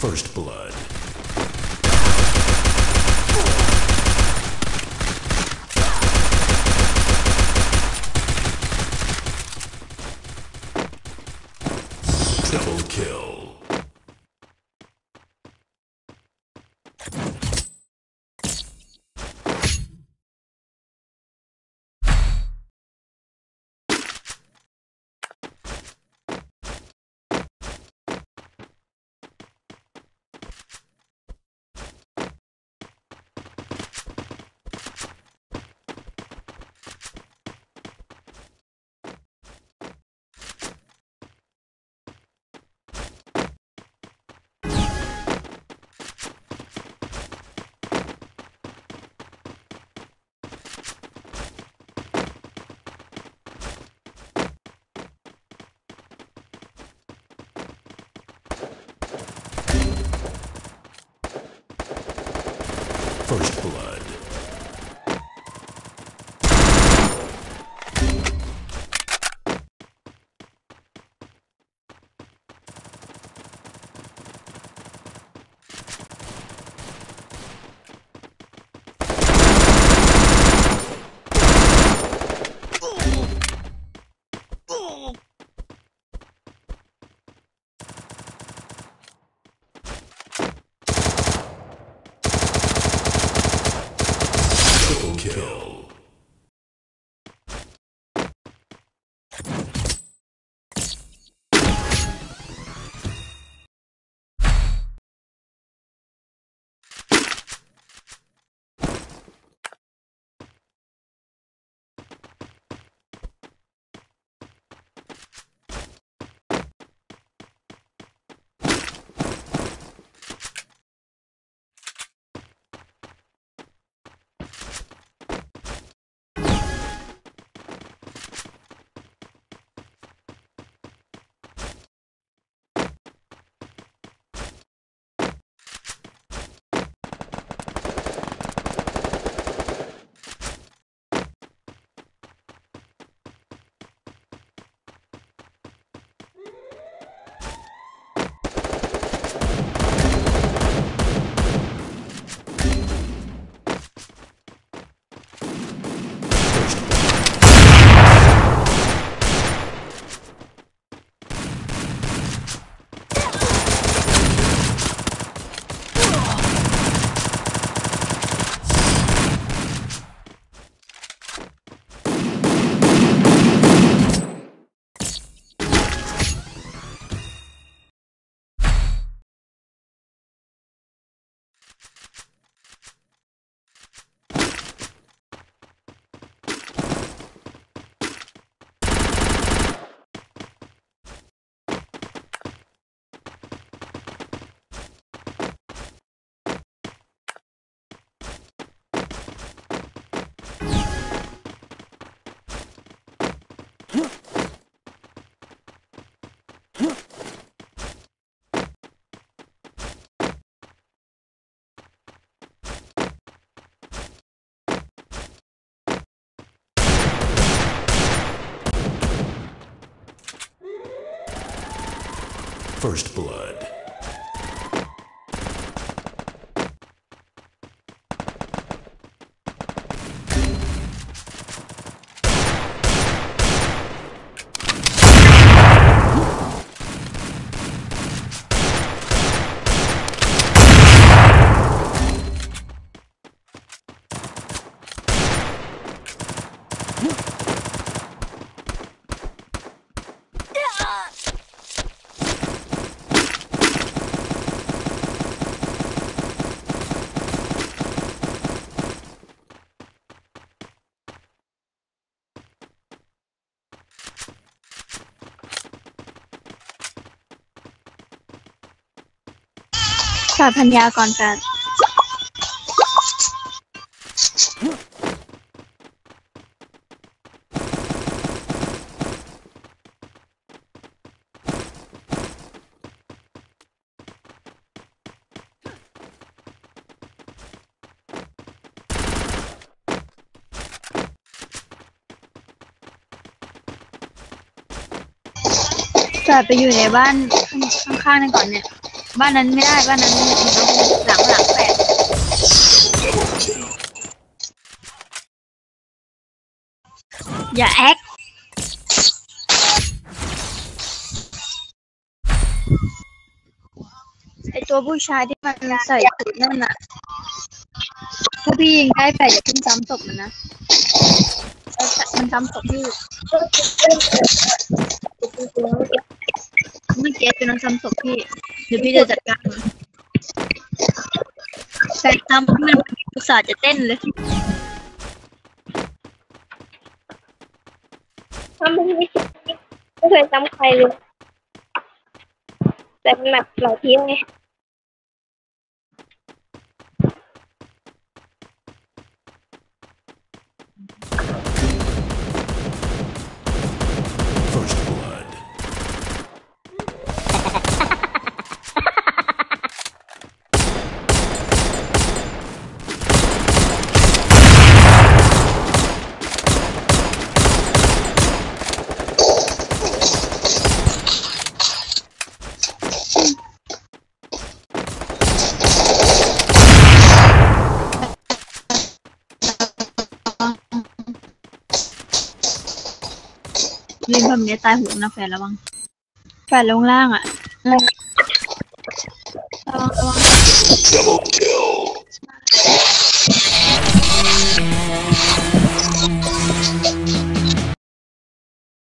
First blood. Double kill. First blood. Triple kill. First blood. สัญญาก่อนกัน จะไปอยู่ในบ้านข้างๆนั่นก่อนเนี่ยบ้านนั้นไม่ได้บ้านนั้นหลังแปดอย่าแอคไอตัวผู้ชายที่มันใส่สูทนั่นน่ะถ้าพี่ยิงได้แปดอย่าขึ้นซ้ำศพมันนะมันซ้ำศพพี่เมื่อกี้เป็นน้องซ้ำศพพี่เดี๋ยวพี่จะจัดการมันแปดซ้ำมันอุตส่าห์จะเต้นเลยถ้าไม่เคยซ้ำใครเลยแต่มันแบบหลายทีไง First blood. เล่นแบบนี้ตายหัวนะแฟนระวังแฟนลงล่างอ่ะระวัง Double kill.